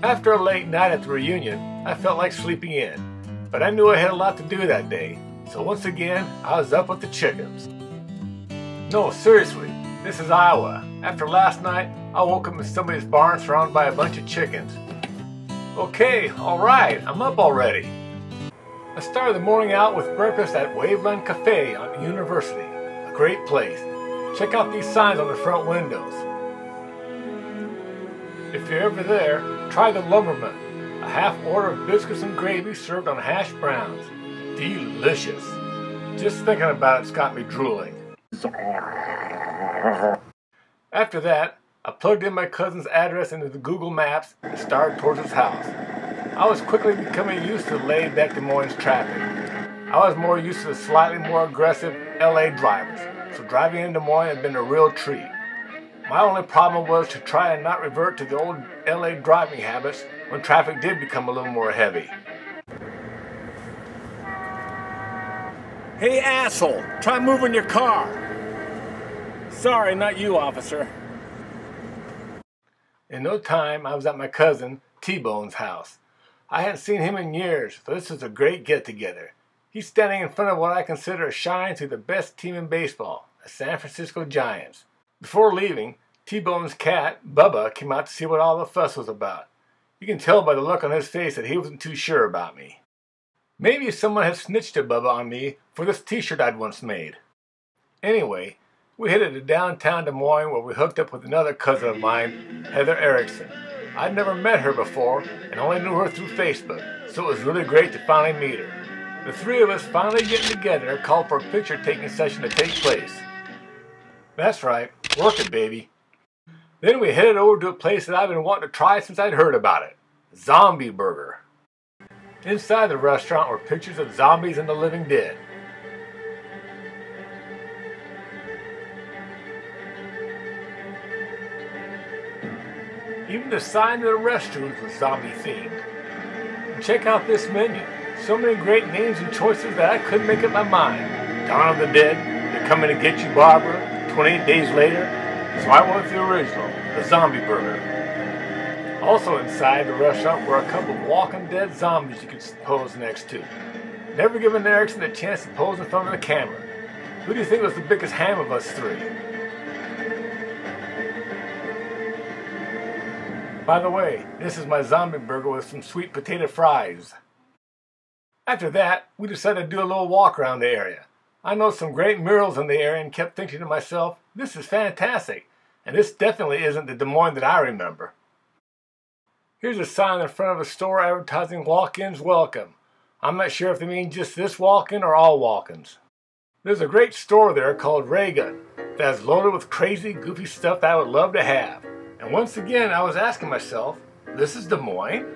After a late night at the reunion, I felt like sleeping in, but I knew I had a lot to do that day, so once again, I was up with the chickens. No, seriously, this is Iowa. After last night, I woke up in somebody's barn surrounded by a bunch of chickens. Okay, alright, I'm up already. I started the morning out with breakfast at Waveland Cafe on University, a great place. Check out these signs on the front windows. If you're ever there, try the Lumberman, a half order of biscuits and gravy served on hash browns. Delicious. Just thinking about it's got me drooling. After that, I plugged in my cousin's address into the Google Maps and started towards his house. I was quickly becoming used to laid-back Des Moines traffic. I was more used to the slightly more aggressive LA drivers, so driving in Des Moines had been a real treat. My only problem was to try and not revert to the old LA driving habits when traffic did become a little more heavy. Hey asshole, try moving your car. Sorry, not you, officer. In no time, I was at my cousin T-Bone's house. I hadn't seen him in years, so this was a great get-together. He's standing in front of what I consider a shrine to the best team in baseball, the San Francisco Giants. Before leaving, T-Bone's cat, Bubba, came out to see what all the fuss was about. You can tell by the look on his face that he wasn't too sure about me. Maybe someone had snitched to Bubba on me for this t-shirt I'd once made. Anyway, we headed to downtown Des Moines where we hooked up with another cousin of mine, Heather Erickson. I'd never met her before and only knew her through Facebook, so it was really great to finally meet her. The three of us finally getting together called for a picture-taking session to take place. That's right, work it, baby. Then we headed over to a place that I've been wanting to try since I'd heard about it, Zombie Burger. Inside the restaurant were pictures of zombies and the living dead. Even the sign of the restrooms was zombie themed. And check out this menu. So many great names and choices that I couldn't make up my mind. Dawn of the Dead, They're Coming to Get You, Barbara, 28 Days Later. So I went with the original, the Zombie Burger. Also inside the restaurant were a couple of walking dead zombies you could pose next to. Never given Erickson a chance to pose in front of the camera. Who do you think was the biggest ham of us three? By the way, this is my zombie burger with some sweet potato fries. After that, we decided to do a little walk around the area. I know some great murals in the area and kept thinking to myself, this is fantastic, and this definitely isn't the Des Moines that I remember. Here's a sign in front of a store advertising walk-ins welcome. I'm not sure if they mean just this walk-in or all walk-ins. There's a great store there called Raygun that's loaded with crazy, goofy stuff that I would love to have. And once again, I was asking myself, this is Des Moines?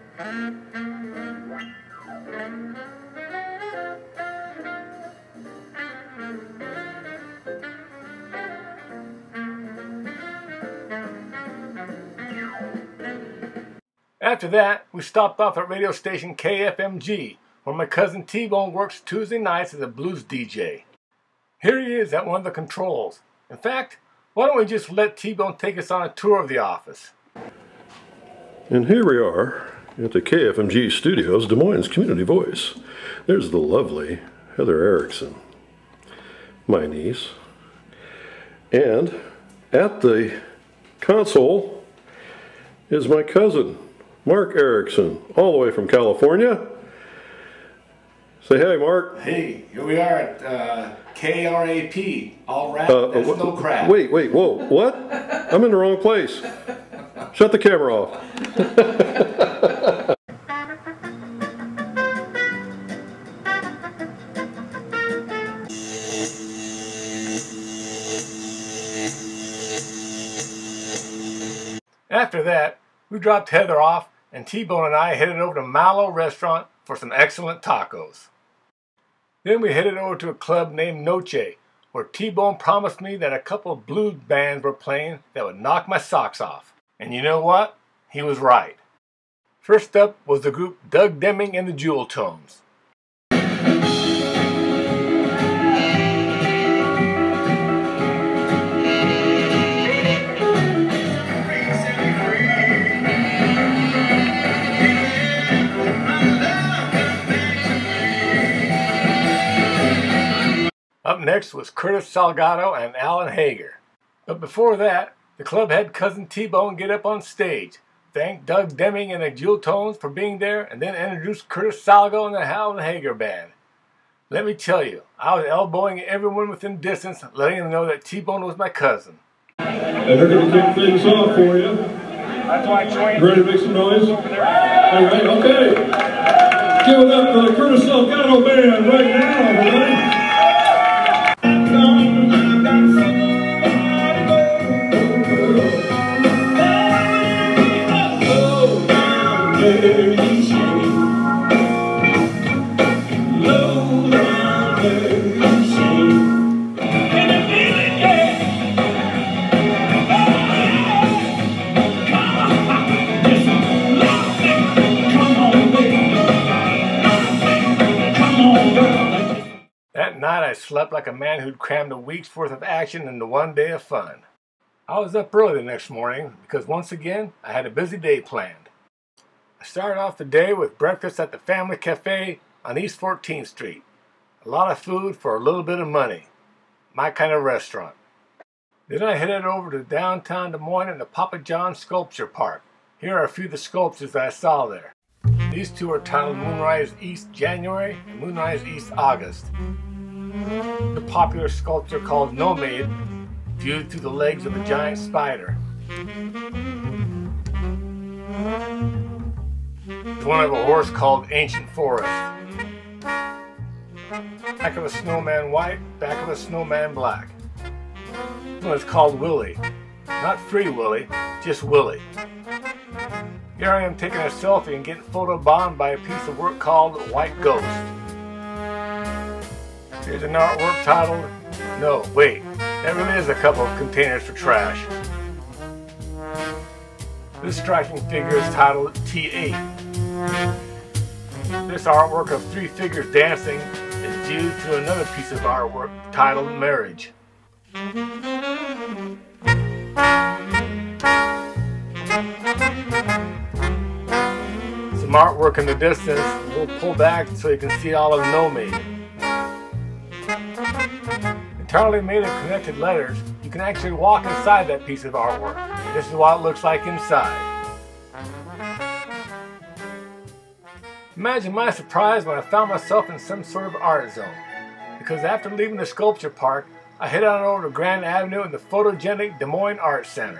After that, we stopped off at radio station KFMG, where my cousin T-Bone works Tuesday nights as a blues DJ. Here he is at one of the controls. In fact, why don't we just let T-Bone take us on a tour of the office? And here we are at the KFMG studios, Des Moines Community Voice. There's the lovely Heather Erickson, my niece. And at the console is my cousin, Mark Erickson, all the way from California. Say hey, Mark. Hey, here we are at KRAP, all rap, that's no crap. Wait, whoa, what? I'm in the wrong place. Shut the camera off. After that, we dropped Heather off and T-Bone and I headed over to Malo Restaurant for some excellent tacos. Then we headed over to a club named Noche, where T-Bone promised me that a couple of blues bands were playing that would knock my socks off. And you know what? He was right. First up was the group Doug Deming and the Jewel Tones. next was Curtis Salgado and Alan Hager. But before that, the club had Cousin T-Bone get up on stage, thank Doug Deming and the Jewel Tones for being there, and then introduce Curtis Salgado and the Alan Hager band. Let me tell you, I was elbowing everyone within distance, letting them know that T-Bone was my cousin. And they're going to kick things off for you. Ready to make some noise? All right, okay. Give it up for the Curtis Salgado band right now, everybody. That night I slept like a man who'd crammed a week's worth of action into one day of fun. I was up early the next morning because once again I had a busy day planned. I started off the day with breakfast at the Family Cafe on East 14th Street. A lot of food for a little bit of money. My kind of restaurant. Then I headed over to downtown Des Moines and the Papa John's Sculpture Park. Here are a few of the sculptures that I saw there. These two are titled Moonrise East January and Moonrise East August. The popular sculpture called Nomade, viewed through the legs of a giant spider. The one of a horse called Ancient Forest. Back of a snowman white, back of a snowman black. This one is called Willie. Not Free Willie, just Willie. Here I am taking a selfie and getting photobombed by a piece of work called White Ghost. Here's an artwork titled, no, wait, that really is a couple of containers for trash. This striking figure is titled T8. This artwork of three figures dancing is due to another piece of artwork titled Marriage. Some artwork in the distance. We'll pull back so you can see all of Nomade. Entirely made of connected letters, you can actually walk inside that piece of artwork. This is what it looks like inside. Imagine my surprise when I found myself in some sort of art zone. Because after leaving the sculpture park, I head on over to Grand Avenue in the photogenic Des Moines Art Center.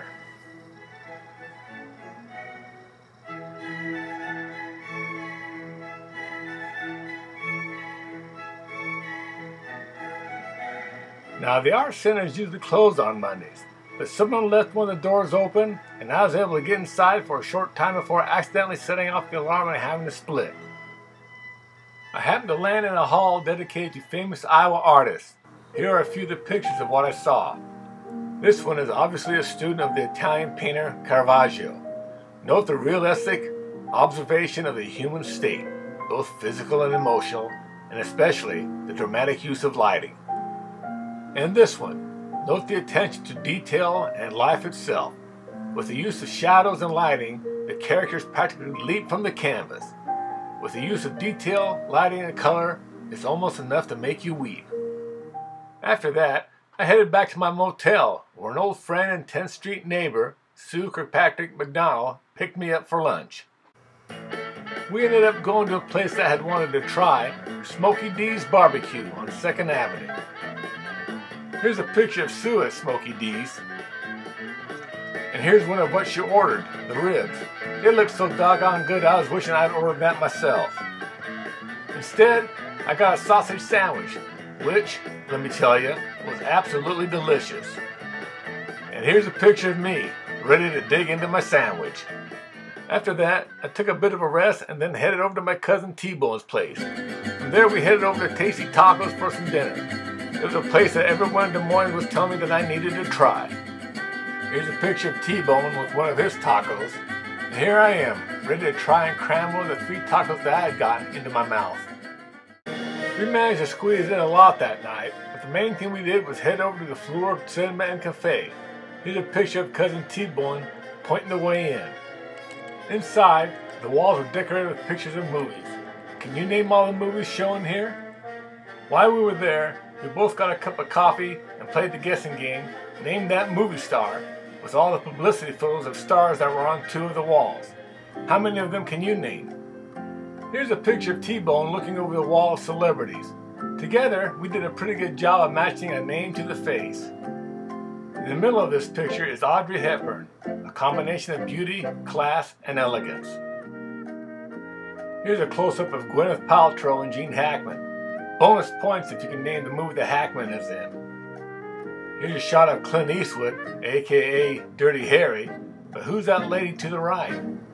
Now, the art center is usually closed on Mondays, but someone left one of the doors open, and I was able to get inside for a short time before accidentally setting off the alarm and having to split. I happened to land in a hall dedicated to famous Iowa artists. Here are a few of the pictures of what I saw. This one is obviously a student of the Italian painter Caravaggio. Note the realistic observation of the human state, both physical and emotional, and especially the dramatic use of lighting. And this one, note the attention to detail and life itself. With the use of shadows and lighting, the characters practically leap from the canvas. With the use of detail, lighting, and color, it's almost enough to make you weep. After that, I headed back to my motel, where an old friend and 10th Street neighbor, Sue Kirkpatrick McDonald, picked me up for lunch. We ended up going to a place I had wanted to try, Smokey D's Barbecue on 2nd Avenue. Here's a picture of Sue at Smokey D's. And here's one of what she ordered, the ribs. It looked so doggone good I was wishing I'd ordered that myself. Instead, I got a sausage sandwich, which, let me tell you, was absolutely delicious. And here's a picture of me, ready to dig into my sandwich. After that, I took a bit of a rest and then headed over to my cousin T-Bone's place. From there we headed over to Tasty Tacos for some dinner. It was a place that everyone in Des Moines was telling me that I needed to try. Here's a picture of T-Bone with one of his tacos. And here I am, ready to try and cram one of the 3 tacos that I had gotten into my mouth. We managed to squeeze in a lot that night, but the main thing we did was head over to the Fleur Cinema and Cafe. Here's a picture of cousin T-Bone pointing the way in. Inside, the walls were decorated with pictures of movies. Can you name all the movies shown here? While we were there, We both got a cup of coffee and played the guessing game, Name That Movie Star, with all the publicity photos of stars that were on 2 of the walls. How many of them can you name? Here's a picture of T-Bone looking over the wall of celebrities. Together, we did a pretty good job of matching a name to the face. In the middle of this picture is Audrey Hepburn, a combination of beauty, class, and elegance. Here's a close-up of Gwyneth Paltrow and Gene Hackman. Bonus points if you can name the movie that Hackman is in. Here's a shot of Clint Eastwood, aka Dirty Harry, but who's that lady to the right?